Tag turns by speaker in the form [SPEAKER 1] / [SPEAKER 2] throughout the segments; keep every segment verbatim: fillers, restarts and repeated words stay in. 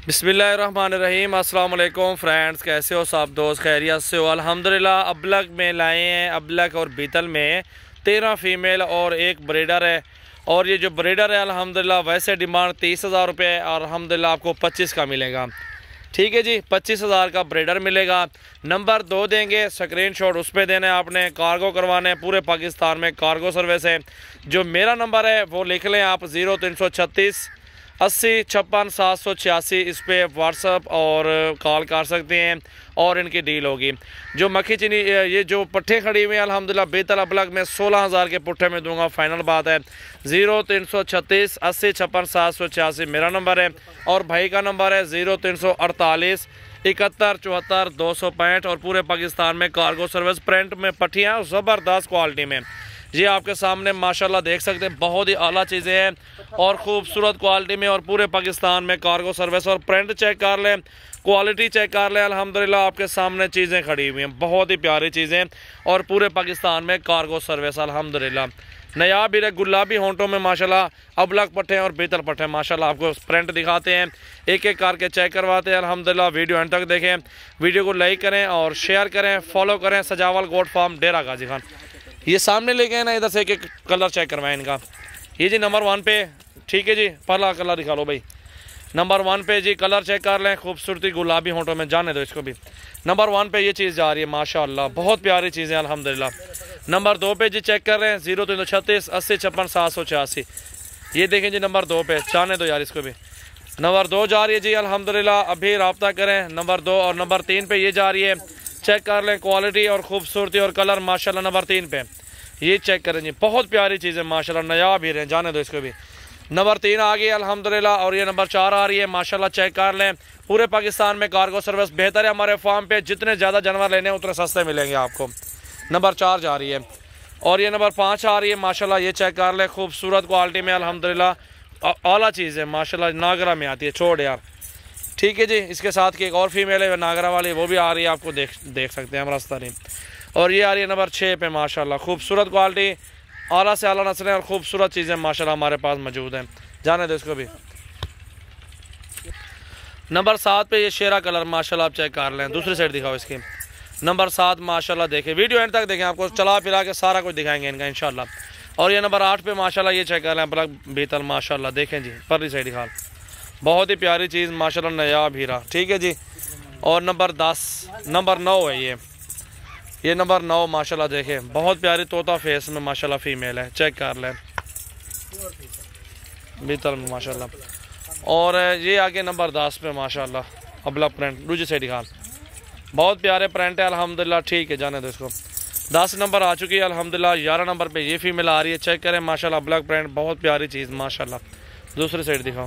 [SPEAKER 1] बिस्मिल्लाहिर्रहमानिर्रहीम। अस्सलाम वालेकुम फ्रेंड्स, कैसे हो सब दोस्त? खैरियत से हो? अल्हम्दुलिल्लाह। अबलग में लाए हैं, अबलग और बीतल में तेरह फ़ीमेल और एक ब्रीडर है। और ये जो ब्रीडर है अल्हम्दुलिल्लाह वैसे डिमांड तीस हज़ार रुपये और अल्हम्दुलिल्लाह आपको पच्चीस का मिलेगा। ठीक है जी, पच्चीस हज़ार का ब्रीडर मिलेगा। नंबर दो देंगे, स्क्रीनशॉट उस पर देना है आपने। कार्गो करवाने हैं, पूरे पाकिस्तान में कार्गो सर्विस है। जो मेरा नंबर है वो लिख लें आप, ज़ीरो तीन सौ छत्तीस अस्सी छप्पन सात सौ छियासी। इस पर व्हाट्सअप और कॉल कर सकते हैं और इनकी डील होगी। जो मक्खी चीनी ये जो पट्ठे खड़ी हुई हैं अल्हम्दुलिल्लाह बेतल अबलग में सोलह हज़ार के पुट्ठे में दूंगा, फाइनल बात है। ज़ीरो तीन सौ छत्तीस अस्सी छप्पन सात सौ छियासी मेरा नंबर है और भाई का नंबर है ज़ीरो तीन सौ अड़तालीस इकहत्तर चौहत्तर दो सौ पैंठ। और पूरे पाकिस्तान में कार्गो सर्विस, प्रिंट में पट्टियाँ ज़बरदस्त क्वालिटी में। ये आपके सामने माशाल्लाह देख सकते हैं, बहुत ही आला चीज़ें हैं और ख़ूबसूरत क्वालिटी में। और पूरे पाकिस्तान में कार्गो सर्विस, और प्रिंट चेक कर लें, क्वालिटी चेक कर लें। अल्हम्दुलिल्लाह आपके सामने चीज़ें खड़ी हुई हैं, बहुत ही प्यारी चीज़ें। और पूरे पाकिस्तान में कार्गो सर्विस अल्हम्दुलिल्लाह। नया भी गुलाबी होंठों में माशाल्लाह अबलग पट्टे और बेहतर पट्टे माशाल्लाह आपको प्रिंट दिखाते हैं, एक एक करके चेक करवाते हैं अल्हम्दुलिल्लाह। वीडियो एंड तक देखें, वीडियो को लाइक करें और शेयर करें, फॉलो करें। सजावल गोट फार्म, डेरा गाजी खान। ये सामने लेके आए ना, इधर से एक एक कलर चेक करवाएं इनका। ये जी नंबर वन पे, ठीक है जी, पहला कलर दिखा लो भाई। नंबर वन पे जी कलर चेक कर लें, खूबसूरती गुलाबी होंठों में, जाने दो इसको भी। नंबर वन पे ये चीज़ जा रही है माशाल्लाह, बहुत प्यारी चीज़ें अल्हम्दुलिल्लाह। नंबर दो पे जी चेक कर रहे हैं, जीरो तीन सौ छत्तीस अस्सी छप्पन सात सौ छियासी। ये देखें जी नंबर दो पे, जाने दो यार इसको भी। नंबर दो जा रही है जी अल्हम्दुलिल्लाह, अभी रब्ता करें नंबर दो। और नंबर तीन पे ये जा रही है, चेक कर लें क्वालिटी और खूबसूरती और कलर माशाल्लाह। नंबर तीन पे ये चेक करें जी, बहुत प्यारी चीज़ है माशाल्लाह, नया भी रहे, जाने दो इसको भी। नंबर तीन आ गई अल्हम्दुलिल्लाह। और ये नंबर चार आ रही है माशाल्लाह, चेक कर लें। पूरे पाकिस्तान में कार्गो सर्विस बेहतर है हमारे फार्म पे, जितने ज़्यादा जानवर लेने उतने सस्ते मिलेंगे आपको। नंबर चार जा रही है। और ये नंबर पाँच आ रही है माशाल्लाह, ये चेक कर लें, खूबसूरत क्वालिटी में अल्हम्दुलिल्लाह, आला चीज़ है माशाल्लाह, नागरा में आती है, छोड़ यार। ठीक है जी, इसके साथ की एक और फीमेल है नागरा वाली, वो भी आ रही है, आपको देख देख सकते हैं हम रास्ता नहीं। और ये आ रही है नंबर छः पे माशाल्लाह, खूबसूरत क्वालिटी, आला से आला नस्लें और खूबसूरत चीज़ें माशाल्लाह हमारे पास मौजूद हैं, जाने दो इसको भी। नंबर सात पे ये शेरा कलर माशाल्लाह आप चेक कर लें, दूसरी साइड दिखाओ इसकी। नंबर सात माशाल्लाह देखें, वीडियो एंड तक देखें, आपको चला फिरा के सारा कुछ दिखाएंगे इनका इंशाल्लाह। और ये नंबर आठ पे माशाल्लाह ये चेक कर लें, बलक बेतल माशाल्लाह देखें जी, परली साइड दिखा, बहुत ही प्यारी चीज़ माशाल्लाह, नया हीरा। ठीक है जी। और नंबर दस, नंबर नौ है ये ये नंबर नौ माशाल्लाह देखें, बहुत प्यारी तोता फेस में माशाल्लाह फीमेल है, चेक कर लें बेहतर में माशाल्लाह। और ये आगे नंबर दस पे माशाल्लाह अबलग प्रिंट, दूसरी साइड दिखा, बहुत प्यारे प्रिंट है अल्हम्दुलिल्लाह। ठीक है, जाने दो इसको। दस नंबर आ चुकी है अल्हम्दुलिल्लाह। ग्यारह नंबर पे ये फीमेल आ रही है, चेक करें माशाल्लाह, अबलग प्रिंट, बहुत प्यारी चीज़ माशाल्लाह। दूसरी साइड दिखाओ।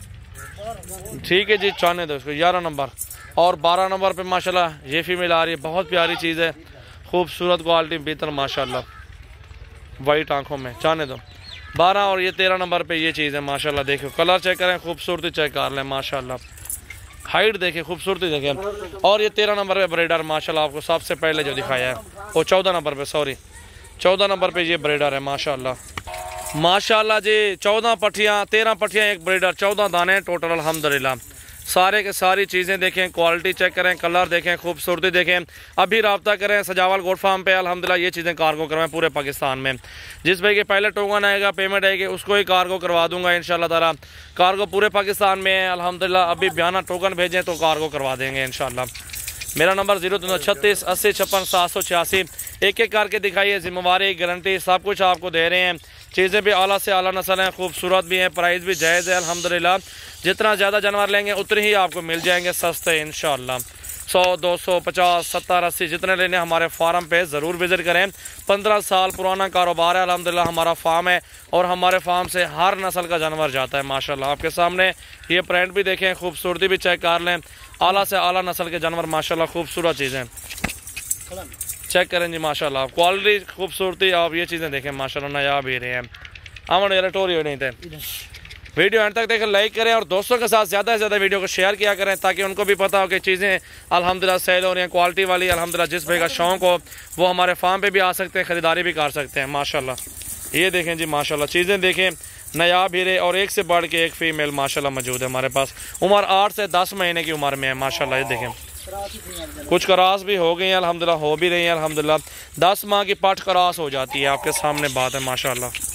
[SPEAKER 1] ठीक है जी, जाने दो इसको। ग्यारह नंबर और बारह नंबर पे माशाल्लाह ये फीमेल आ रही है, बहुत प्यारी चीज़ है, खूबसूरत क्वालिटी बेहतर माशाल्लाह, वाइट आंखों में, जाने दो। बारह और ये तेरह नंबर पे ये चीज़ है माशाल्लाह, देखो कलर चेक करें, खूबसूरती चेक कर लें माशाल्लाह, हाइट देखें, खूबसूरती देखें। और ये तेरह नंबर पे ब्रीडर माशाल्लाह, आपको सबसे पहले जो दिखाया है वो चौदह नंबर पे, सॉरी चौदह नंबर पे ये ब्रीडर है माशाल्लाह माशाल्लाह जी। चौदह पट्टियाँ, तेरह पट्टियाँ, एक ब्रीडर, चौदह दाने टोटल अल्हम्दुलिल्लाह। सारे के सारी चीज़ें देखें, क्वालिटी चेक करें, कलर देखें, खूबसूरती देखें। अभी रब्ता करें सजावल गोट फार्म पे अल्हम्दुलिल्लाह, ये चीज़ें कार्गो करवाएं पूरे पाकिस्तान में। जिस भाई के पहले टोकन आएगा, पेमेंट आएगी, उसको ही कार्गो करवा दूंगा इंशाल्लाह ताला। कार्गो पूरे पाकिस्तान में है अल्हम्दुलिल्लाह, अभी बयाना टोकन भेजें तो कार्गो करवा देंगे इंशाल्लाह। मेरा नंबर जीरो तीन सौ छत्तीस अस्सी छप्पन सात सौ छियासी। एक एक करके दिखाइए, जिम्मेवारी गारंटी सब कुछ आपको दे रहे हैं। चीज़ें भी आला से आला नस्ल हैं, खूबसूरत भी हैं, प्राइस भी जायज़ है अल्हम्दुलिल्लाह। जितना ज़्यादा जानवर लेंगे उतने ही आपको मिल जाएंगे सस्ते इंशाल्लाह। सौ दो सौ पचास सत्तर अस्सी जितने लेने हमारे फार्म पे ज़रूर विज़िट करें। पंद्रह साल पुराना कारोबार है अल्हम्दुलिल्लाह, हमारा फार्म है और हमारे फार्म से हर नस्ल का जानवर जाता है माशाल्लाह। आपके सामने ये प्रिंट भी देखें, खूबसूरती भी चेक कर लें, आला से आला नस्ल के जानवर माशाल्लाह, खूबसूरत चीज़ें चेक करें जी माशाल्लाह, क्वालिटी खूबसूरती। आप ये चीज़ें देखें माशाल्लाह, नया भी रहे हैं, अमन यार टोरी नहीं थे। वीडियो एंड तक देखें, लाइक करें और दोस्तों के साथ ज़्यादा से ज़्यादा वीडियो को शेयर किया करें, ताकि उनको भी पता हो कि चीज़ें अल्हम्दुलिल्लाह सेल हो रही हैं, क्वालिटी वाली अल्हम्दुलिल्लाह। जिस भाई का शौक़ हो वो हमारे फार्म पे भी आ सकते हैं, ख़रीदारी भी कर सकते हैं माशाल्लाह। ये देखें जी माशाल्लाह, चीज़ें देखें, नायाब हीरे और एक से बढ़ के एक फ़ीमेल माशाल्लाह मौजूद है हमारे पास। उम्र आठ से दस महीने की उम्र में है माशाल्लाह। ये देखें कुछ क्रॉस भी हो गई हैं अल्हम्दुलिल्लाह, हो भी रही हैं अल्हम्दुलिल्लाह। दस माह की पट क्रॉस हो जाती है, आपके सामने बात है माशाल्लाह।